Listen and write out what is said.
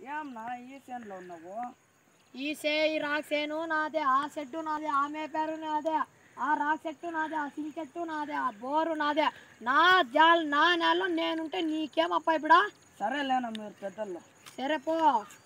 ఏమన్నా ఈ చేనులో ఉన్నావు? ఈ రాక్ సేను నాదే, ఆ చెట్టు నాదే, ఆమె పేరు నాదే, ఆ రాక్ చెట్టు నాదే, ఆ సింగ్ చెట్టు నాదే, ఆ బోరు నాదే. నా నెలలో నేనుంటే నీకేమప్పా ఇప్పుడు? సరేలేనా మీరు పెద్దలు. సరే పో.